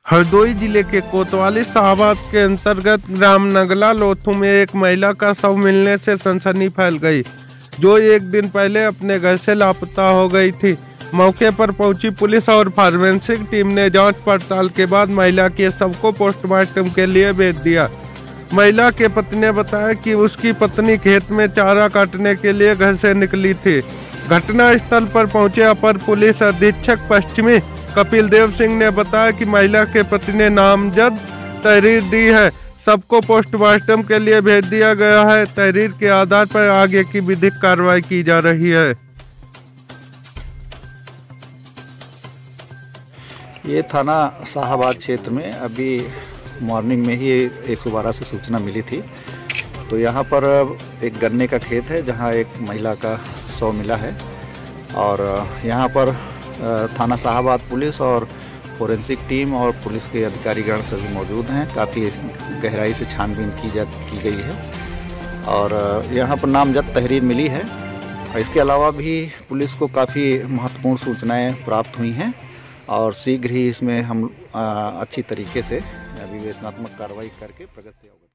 हरदोई जिले के कोतवाली शाहबाद के अंतर्गत ग्राम नगला लोथू में एक महिला का शव मिलने से सनसनी फैल गई, जो एक दिन पहले अपने घर से लापता हो गई थी। मौके पर पहुंची पुलिस और फॉरेंसिक टीम ने जांच पड़ताल के बाद महिला के शव को पोस्टमार्टम के लिए भेज दिया। महिला के पति ने बताया कि उसकी पत्नी खेत में चारा काटने के लिए घर से निकली थी। घटना स्थल पर पहुंचे अपर पुलिस अधीक्षक पश्चिमी कपिल देव सिंह ने बताया कि महिला के पति ने नामजद तहरीर दी है। सबको पोस्टमार्टम के लिए भेज दिया गया है। तहरीर के आधार पर आगे की विधिक कार्रवाई की जा रही है। ये थाना शाहबाद क्षेत्र में अभी मॉर्निंग में ही 112 से सूचना मिली थी। तो यहाँ पर एक गन्ने का खेत है जहाँ एक महिला का शव मिला है और यहाँ पर थाना शाहबाद पुलिस और फोरेंसिक टीम और पुलिस के अधिकारीगण सभी मौजूद हैं। काफ़ी गहराई से छानबीन की गई है और यहाँ पर नामजद तहरीर मिली है। इसके अलावा भी पुलिस को काफ़ी महत्वपूर्ण सूचनाएं प्राप्त हुई हैं और शीघ्र ही इसमें हम अच्छी तरीके से विवेचनात्मक कार्रवाई करके प्रगति होगा।